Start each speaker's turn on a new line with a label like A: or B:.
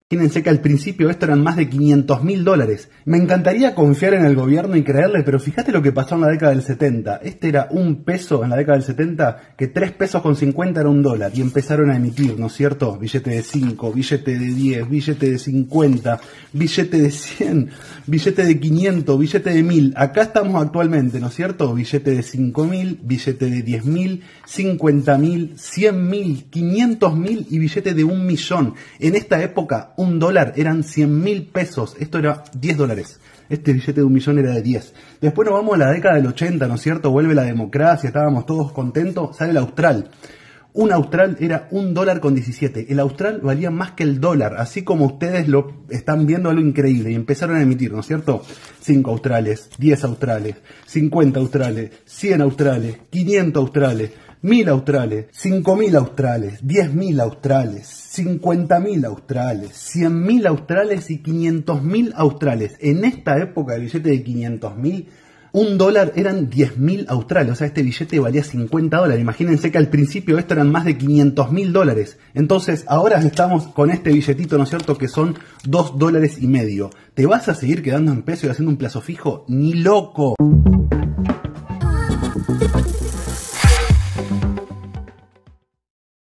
A: Imagínense que al principio esto eran más de 500.000 dólares. Me encantaría confiar en el gobierno y creerle, pero fíjate lo que pasó en la década del 70. Este era un peso en la década del 70, que 3 pesos con 50 era un dólar. Y empezaron a emitir, ¿no es cierto? Billete de 5, billete de 10, billete de 50, billete de 100, billete de 500, billete de 1000. Acá estamos actualmente, ¿no es cierto? Billete de 5.000, billete de 10.000, 50.000, 100.000, 500.000 y billete de 1.000.000. En esta época, un dólar eran 100.000 pesos. Esto era 10 dólares. Este billete de 1.000.000 era de 10. Después nos vamos a la década del 80, ¿no es cierto? Vuelve la democracia, estábamos todos contentos. Sale el austral. Un austral era $1.17. El austral valía más que el dólar. Así como ustedes lo están viendo, algo increíble. Y empezaron a emitir, ¿no es cierto? 5 australes, 10 australes, 50 australes, 100 australes, 500 australes, 1.000 australes, 5.000 australes, 10.000 australes, 50.000 australes, 100.000 australes y 500.000 australes. En esta época del billete de 500.000, un dólar eran 10.000 australes. O sea, este billete valía 50 dólares. Imagínense que al principio esto eran más de 500.000 dólares. Entonces, ahora estamos con este billetito, ¿no es cierto?, que son 2,5 dólares. ¿Te vas a seguir quedando en peso y haciendo un plazo fijo? ¡Ni loco!